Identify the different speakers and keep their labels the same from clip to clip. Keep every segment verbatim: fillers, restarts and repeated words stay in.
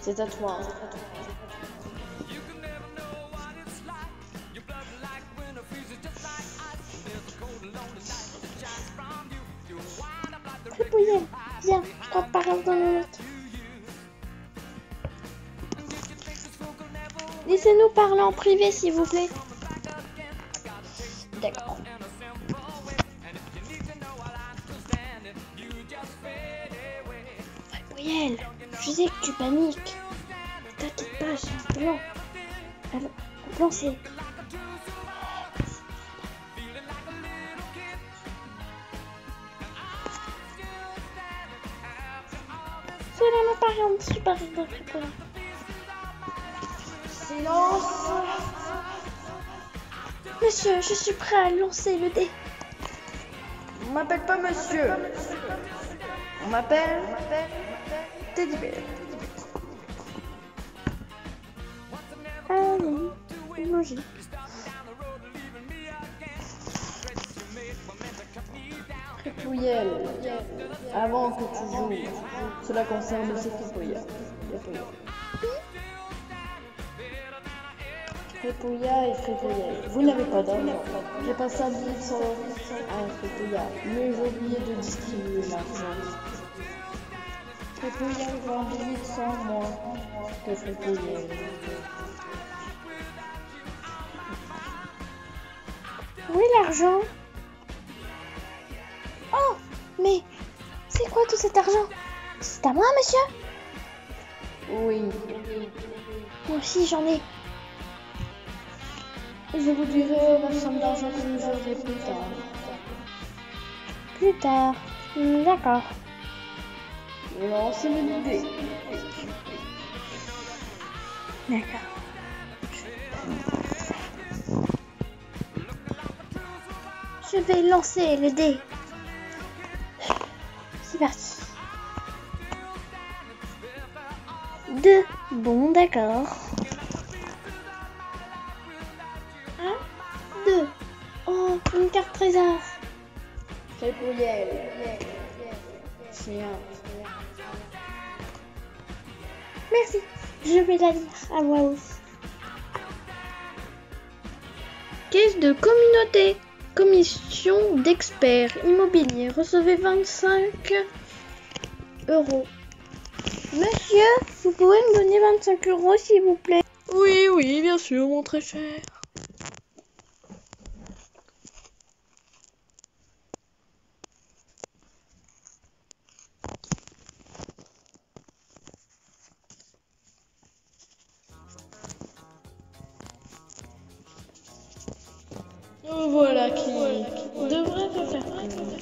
Speaker 1: C'est à toi.
Speaker 2: Crépouillet, viens, je t'en parle dans le minute. Laissez-nous parler en privé, s'il vous plaît. D'accord. Crépouillet, je sais que tu paniques. T'inquiète pas, j'ai un plan. Alors, le plan c'est... Cela me paraît un super idée, Crépouillet.
Speaker 1: Silence.
Speaker 2: Monsieur, je suis prêt à lancer le dé.
Speaker 1: On m'appelle pas monsieur. On m'appelle Teddy Bear.
Speaker 2: Ah oui, logique.
Speaker 1: Crépouillet, avant que tu joues, cela concerne aussi Crépouillet. Crépouillat et Crépouillet, vous n'avez pas d'argent. J'ai passé un billet de cent euros à Crépouillat, mais j'ai oublié de distribuer l'argent. Crépouillat veut un billet de cent moins que Crépouillet.
Speaker 2: Oui, l'argent. Oh, mais c'est quoi tout cet argent? C'est à moi, monsieur?
Speaker 1: Oui.
Speaker 2: Moi aussi, j'en ai.
Speaker 1: Je vous dirai la somme d'argent que nous aurez plus tard.
Speaker 2: Plus tard. Hmm, d'accord.
Speaker 1: Lancez le dé.
Speaker 2: D'accord. Je vais lancer le dé. C'est parti. Deux. Bon, d'accord. Un, deux. Oh, une carte trésor.
Speaker 1: Crépouillet. Chien.
Speaker 2: Merci. Je vais la lire à voix haute. Caisse de communauté. Commission d'experts immobiliers. Recevez vingt-cinq euros. Monsieur, vous pouvez me donner vingt-cinq euros s'il vous plaît?
Speaker 1: Oui, oui, bien sûr, mon très cher. Voilà qui devrait te faire plaisir.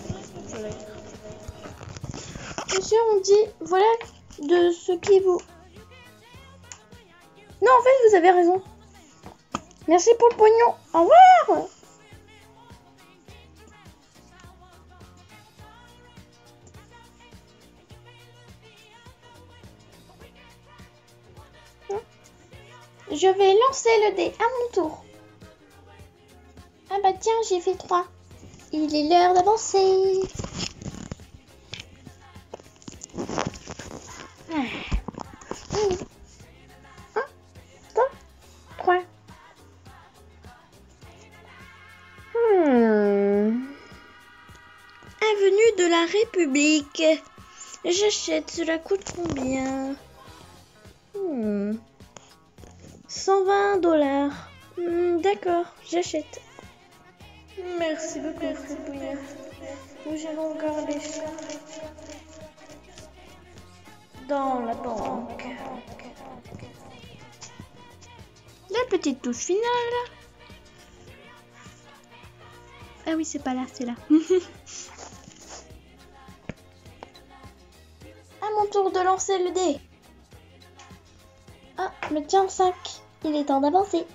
Speaker 2: Monsieur, on dit, voilà de ce qui vous... Non, en fait, vous avez raison. Merci pour le pognon. Au revoir. Je vais lancer le dé à mon tour. Ah bah tiens, j'ai fait trois. Il est l'heure d'avancer. Un, deux, trois. Hmm. Avenue de la République. J'achète, cela coûte combien? hmm. cent vingt dollars. Hmm, d'accord, j'achète.
Speaker 1: Merci beaucoup, Crépouillet. Nous allons garder ça dans la banque.
Speaker 2: La petite touche finale. Ah oui, c'est pas là, c'est là. À mon tour de lancer le dé. Ah, le tien cinq. Il est temps d'avancer.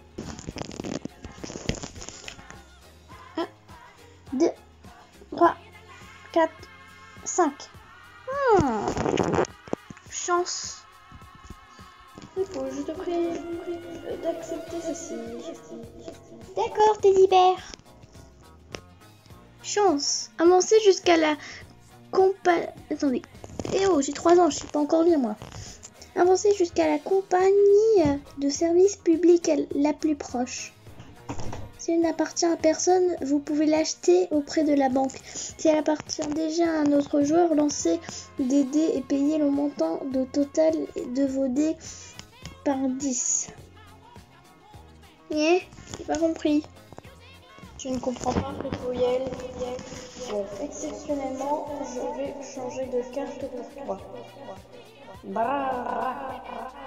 Speaker 2: un, deux, trois, quatre, cinq. Hmm. Chance.
Speaker 1: Il faut, je te prie d'accepter ceci.
Speaker 2: D'accord, Teddy Bear. Chance. Avancer jusqu'à la compa... Attendez. Eh oh, j'ai trois ans, je sais pas encore lire moi. Avancez jusqu'à la compagnie de service public la plus proche. Si elle n'appartient à personne, vous pouvez l'acheter auprès de la banque. Si elle appartient déjà à un autre joueur, lancez des dés et payez le montant de total de vos dés par dix. Eh, j'ai pas compris.
Speaker 1: Tu ne comprends pas, Fripouillel. Bon, exceptionnellement, je vais changer de carte pour toi. Brrr.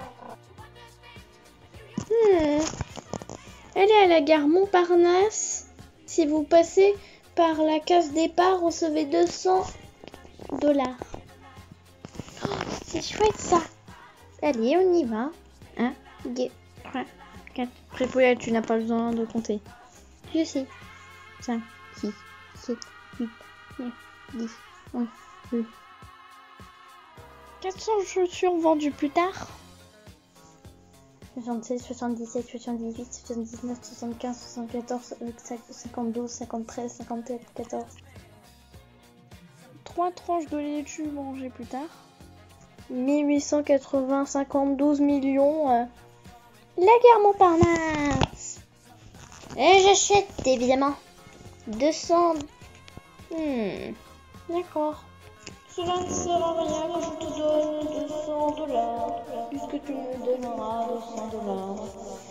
Speaker 2: Hmm. Allez à la gare Montparnasse. Si vous passez par la case départ, recevez deux cents dollars. Oh, c'est chouette ça. Allez, on y va. un, deux, trois, quatre.
Speaker 1: Fripouillel, tu n'as pas besoin de compter.
Speaker 2: Je sais. cinq, six, sept, huit, neuf, dix, onze, douze. quatre cents chaussures vendues plus tard.
Speaker 1: soixante-seize, soixante-dix-sept, soixante-dix-huit, soixante-dix-neuf, soixante-quinze, soixante-quatorze, cinquante-douze, cinquante-treize, cinquante-quatorze.
Speaker 2: trois tranches de laitue mangées plus tard. mille huit cent quatre-vingts, cinquante-douze millions. Euh. La gare Montparnasse. Et j'achète évidemment. deux cents. Hmm. D'accord.
Speaker 1: Cela ne sert à rien, mais je te donne deux cents dollars, puisque tu me donneras deux cents dollars.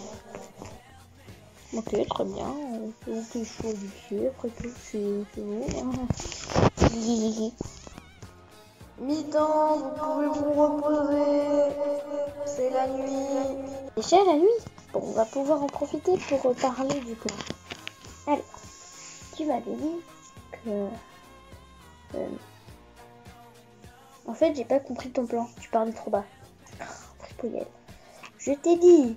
Speaker 2: Ok, très bien. C'est ok, chaud du pied, après tout, c'est bon.
Speaker 1: Mi-temps, vous pouvez vous reposer. C'est la nuit.
Speaker 2: Déjà la nuit. Bon, on va pouvoir en profiter pour parler du plan. Alors, tu m'avais dit que... Euh, en fait, j'ai pas compris ton plan. Tu parlais trop bas. Fripouillel. Je t'ai dit.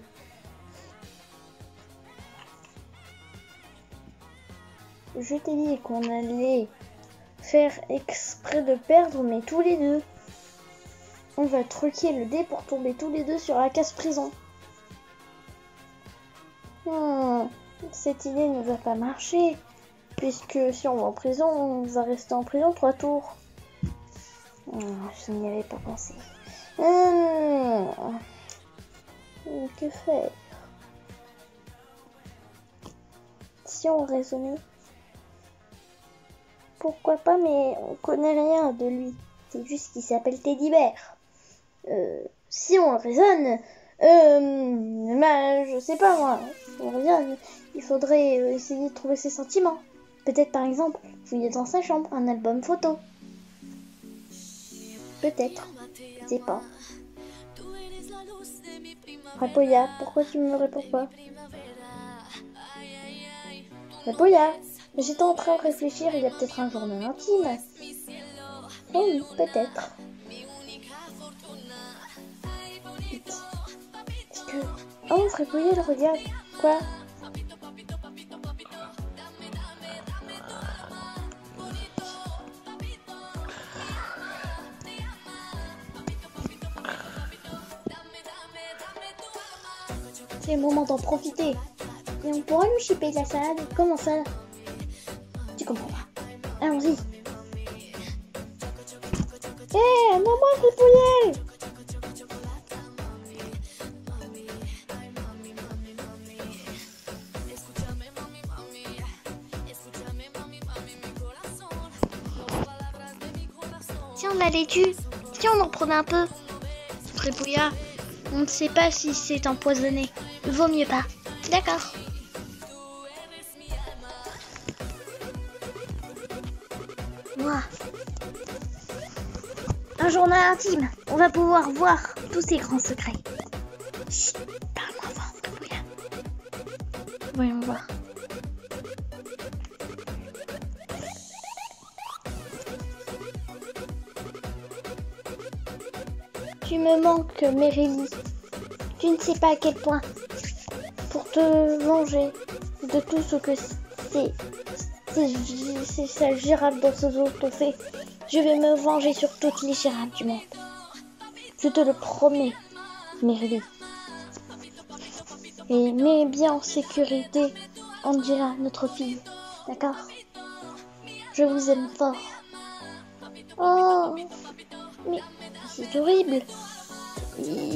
Speaker 2: Je t'ai dit qu'on allait faire exprès de perdre, mais tous les deux. On va truquer le dé pour tomber tous les deux sur la case prison. Hmm, cette idée ne va pas marcher. Puisque si on va en prison, on va rester en prison trois tours. Oh, je n'y avais pas pensé. Hum. Que faire? Si on raisonnait, pourquoi pas, mais on connaît rien de lui. C'est juste qu'il s'appelle Teddy Bear. Euh, si on raisonne, euh, bah, je sais pas moi. Si on raisonne, il faudrait euh, essayer de trouver ses sentiments. Peut-être par exemple, fouiller dans sa chambre, un album photo. Peut-être, je sais pas. Rapoya, pourquoi tu me réponds pas? Rapoya, j'étais en train de réfléchir, il y a peut-être un journal intime. Oh oui, peut-être. Est-ce que... Oh, Fripouillel, regarde. Quoi? C'est le moment d'en profiter. Et on pourra lui chipper de la salade. Comment ça? Tu comprends pas. Allons-y. Hé, hey, maman, Fripouillel! Si on la laitue, si on en prenait un peu. Fripouilla, on ne sait pas si c'est empoisonné. Vaut mieux pas. D'accord. Moi. Un journal intime. On va pouvoir voir tous ces grands secrets. Chut, parle-moi fort, Fripouilla. Voyons voir. Tu me manques, Mérélie. Tu ne sais pas à quel point. Pour te venger de tout ce que ces, ces, ces, ces girafes dans ce zoo t'ont fait, je vais me venger sur toutes les girafes du monde. Je te le promets, Mérélie. Et mets bien en sécurité Angela, notre fille. D'accord? Je vous aime fort. Oh, mais c'est horrible. Il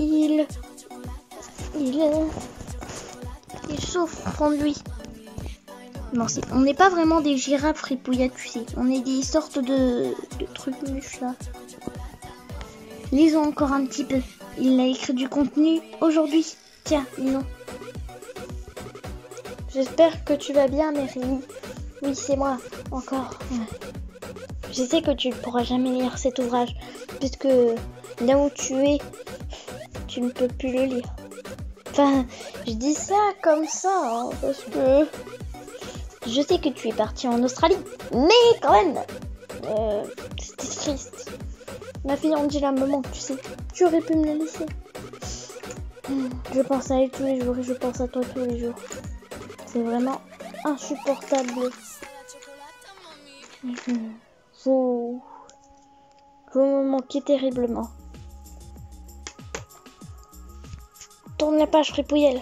Speaker 2: il, euh, il souffre en lui. Non, c'est, on n'est pas vraiment des girafes fripouillettes, tu sais. On est des sortes de, de trucs mûches là. Lisons encore un petit peu. Il a écrit du contenu aujourd'hui. Tiens, lisons. J'espère que tu vas bien, Mary. Oui, c'est moi, encore. Ouais. Je sais que tu ne pourras jamais lire cet ouvrage, puisque là où tu es, tu ne peux plus le lire. Enfin, je dis ça comme ça, hein, parce que je sais que tu es parti en Australie, mais quand même, euh, c'était triste. Ma fille Angela me manque, tu sais. Tu aurais pu me la laisser. Je pense à elle tous les jours et je pense à toi tous les jours. C'est vraiment insupportable. Vous... Vous me manquez terriblement. Tourne la page, Fripouillelle.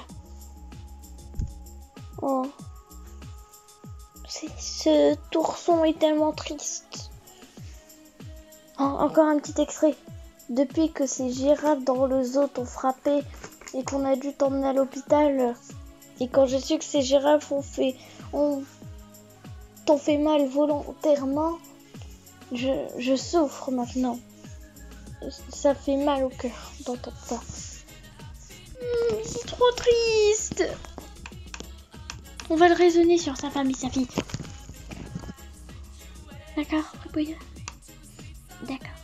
Speaker 2: Oh. C'est... Ce tourson est tellement triste. Oh, encore un petit extrait. Depuis que ces girafes dans le zoo t'ont frappé et qu'on a dû t'emmener à l'hôpital, et quand je sais que ces girafes ont fait... ont... t'ont fait mal volontairement, je, je souffre maintenant. Ça fait mal au cœur d'entendre ça. Mmh, c'est trop triste. On va le raisonner sur sa femme et sa fille. D'accord, Fripouille? D'accord.